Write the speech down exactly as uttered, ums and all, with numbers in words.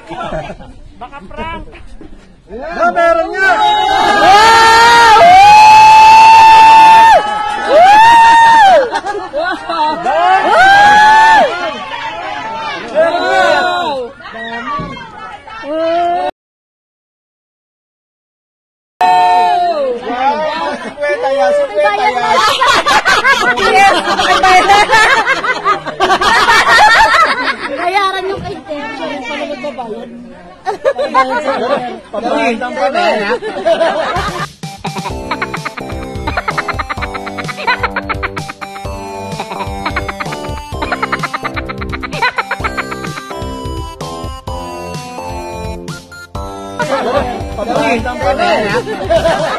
Baka prank. Na, meron nga! Bayaran yung kay Ter. Siya pala magbabayad. Pabalitang pa na yan, ha? Pabalitang pa na yan, ha?